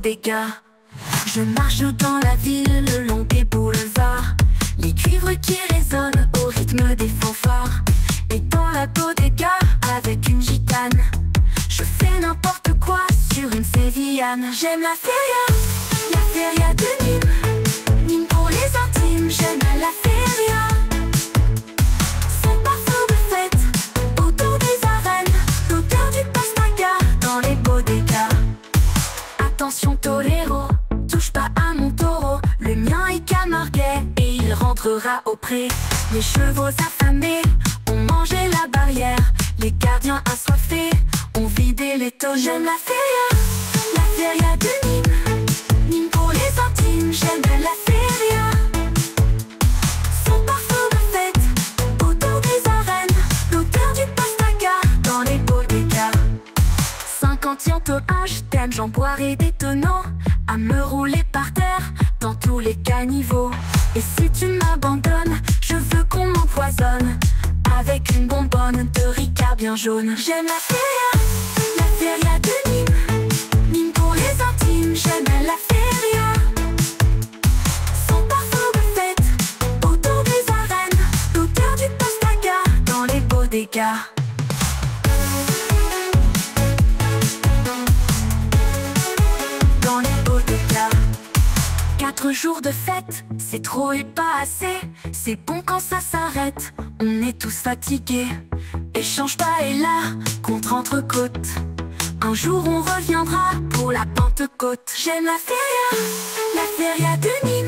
bodega. Je marche dans la ville le long des boulevards, les cuivres qui résonnent au rythme des fanfares. Et dans la bodega, avec une gitane, je fais n'importe quoi sur une sévillane. J'aime la feria de Nîmes, Nîmes pour les intimes. J'aime la feria, son parfum de fête autour des arènes, l'odeur du pastaga dans les bodegas. Attention torero, touche pas à mon taureau, le mien est camarguais et il rentrera au pré. Les chevaux affamés ont mangé la barrière, les gardiens assoiffés ont vidé les taux. J'aime la feria de Nîmes, Nîmes pour les intimes. J'aime la feria, son parfum de fête autour des arènes, l'odeur du pastaga dans les bodegas. 50 je t'aime, j'en boirai des tonneaux à me rouler par terre dans tous les caniveaux. Et si tu m'abandonnes, je veux qu'on m'empoisonne avec une bonbonne de Ricard bien jaune. J'aime la feria de Nîmes, Nîmes pour les intimes. J'aime la feria, son parfum de fête autour des arènes, l'odeur du pastaga dans les bodegas. Dans les bodegas. 4 jours de fête, c'est trop et pas assez. C'est bon quand ça s'arrête, on est tous fatigués. Échange pas et là, contre entrecôte. Un jour on reviendra pour la Pentecôte. J'aime la feria de Nîmes.